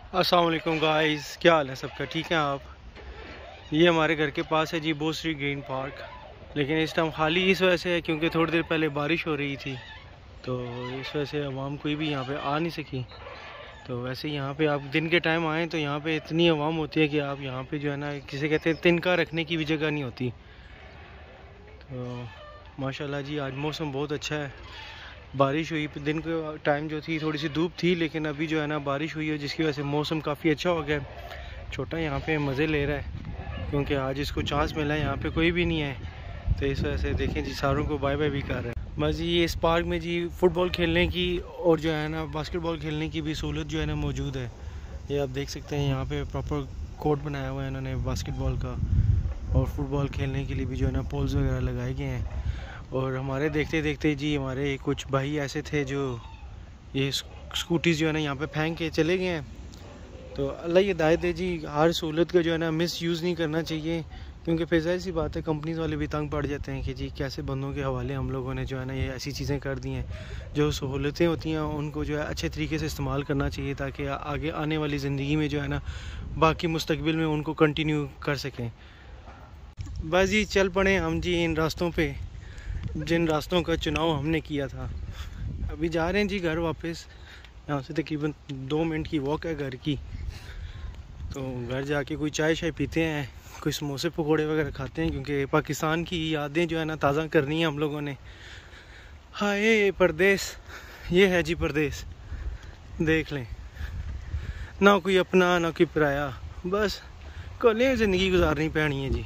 अस्सलाम वालेकुम गाइस, क्या हाल है सबका? ठीक है आप? ये हमारे घर के पास है जी बोसरी ग्रीन पार्क, लेकिन इस टाइम खाली इस वजह से है क्योंकि थोड़ी देर पहले बारिश हो रही थी, तो इस वजह से अवाम कोई भी यहाँ पे आ नहीं सकी। तो वैसे यहाँ पे आप दिन के टाइम आएँ तो यहाँ पे इतनी अवाम होती है कि आप यहाँ पे जो है ना, किसे कहते हैं, तिनका रखने की भी जगह नहीं होती। तो माशाल्लाह जी आज मौसम बहुत अच्छा है। बारिश हुई दिन के टाइम जो थी थोड़ी सी धूप थी, लेकिन अभी जो है ना बारिश हुई है जिसकी वजह से मौसम काफ़ी अच्छा हो गया। छोटा यहाँ पे मज़े ले रहा है क्योंकि आज इसको चांस मिला है, यहाँ पे कोई भी नहीं है, तो इस वजह से देखें जी सारों को बाय बाय भी कर रहे हैं। बस ये इस पार्क में जी फ़ुटबॉल खेलने की और जो है ना बास्केटबॉल खेलने की भी सहूलत जो है ना मौजूद है। ये आप देख सकते हैं, यहाँ पे प्रॉपर कोर्ट बनाया हुआ है इन्होंने बास्केटबॉल का, और फुटबॉल खेलने के लिए भी जो है ना पोल्स वगैरह लगाए गए हैं। और हमारे देखते देखते जी हमारे कुछ भाई ऐसे थे जो ये स्कूटीज़ जो है ना यहाँ पे फेंक के चले गए हैं। तो अल्लाह ये हिदायत दे जी, हर सहूलत का जो है ना मिस यूज़ नहीं करना चाहिए, क्योंकि फिर ज़ाहिर सी बात है कंपनीज़ वाले भी तंग पड़ जाते हैं कि जी कैसे बंदों के हवाले हम लोगों ने जो है ना ये ऐसी चीज़ें कर दी हैं। जो सहूलतें होती हैं उनको जो है अच्छे तरीके से इस्तेमाल करना चाहिए ताकि आगे आने वाली ज़िंदगी में जो है ना बाकी मुस्तकबिल में उनको कंटिन्यू कर सकें। बस जी चल पड़े हम जी इन रास्तों पे जिन रास्तों का चुनाव हमने किया था। अभी जा रहे हैं जी घर वापस। यहाँ से तकरीबन 2 मिनट की वॉक है घर की। तो घर जाके कोई चाय शाय पीते हैं, कोई समोसे पकोड़े वगैरह खाते हैं, क्योंकि पाकिस्तान की यादें जो है ना ताज़ा करनी है हम लोगों ने। हाय ये परदेस, ये है जी परदेस, देख लें, ना कोई अपना ना कोई पराया, बस कल ज़िंदगी गुजारनी पैनी है जी।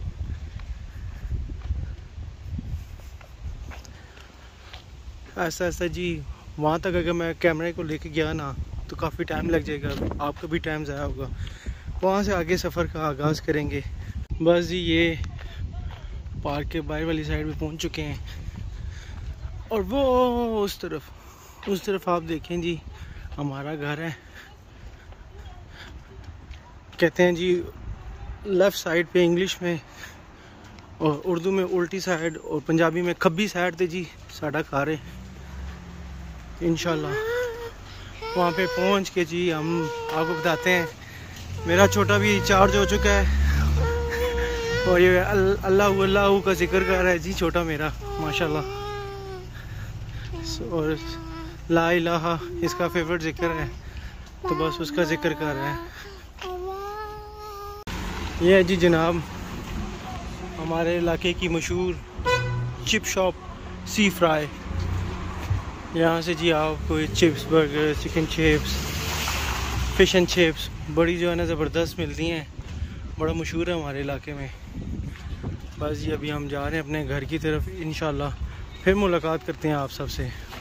ऐसा ऐसा जी वहाँ तक अगर मैं कैमरे को लेके गया ना तो काफ़ी टाइम लग जाएगा, आपका भी टाइम ज़ाया होगा। वहाँ से आगे सफ़र का आगाज़ करेंगे। बस जी ये पार्क के बाहर वाली साइड में पहुँच चुके हैं, और वो उस तरफ आप देखें जी हमारा घर है। कहते हैं जी लेफ़्ट साइड पे इंग्लिश में, और उर्दू में उल्टी साइड, और पंजाबी में खब्बी साइड पे जी साड़ा घर है। इंशाल्लाह वहाँ पे पहुँच के जी हम आपको बताते हैं। मेरा छोटा भी चार्ज हो चुका है और ये अल्लाह अल्लाह का जिक्र कर रहा है जी छोटा मेरा, माशाल्लाह। और ला इलाहा इसका फेवरेट जिक्र है, तो बस उसका जिक्र कर रहा है। ये है जी जनाब हमारे इलाके की मशहूर चिप शॉप सी फ्राई। यहाँ से जी आपको chips, burger, chicken chips, fish and chips बड़ी जो है ना ज़बरदस्त मिलती हैं, बड़ा मशहूर है हमारे इलाके में। बस जी अभी हम जा रहे हैं अपने घर की तरफ, इंशाल्लाह फिर मुलाकात करते हैं आप सबसे।